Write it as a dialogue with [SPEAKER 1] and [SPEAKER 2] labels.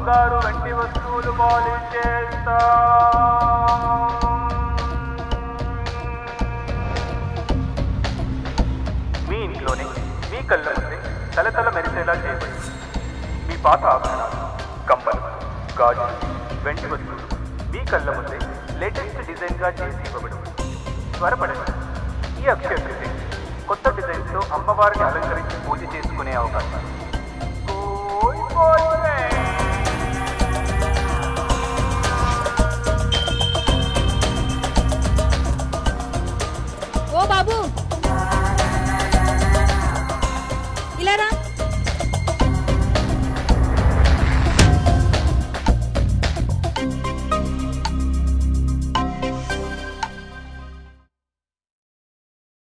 [SPEAKER 1] బంగారు వంటి వస్తువులు పాలిష్ చేస్తాం. మీ ఇంట్లోనే మీ కళ్ళ ముందే తలతల మెరిసేలా చేయబడి మీ పాత ఆభరణాలు, కమ్మలు, గాజులు, వెండి వస్తువులు మీ కళ్ళ ముందే లేటెస్ట్ డిజైన్గా చేసి ఇవ్వబడి త్వరపడండి. ఈ అక్షయ తృతీయ కొత్త డిజైన్స్తో అమ్మవారిని అలంకరించి పూజ చేసుకునే అవకాశం.
[SPEAKER 2] ఓ బాబు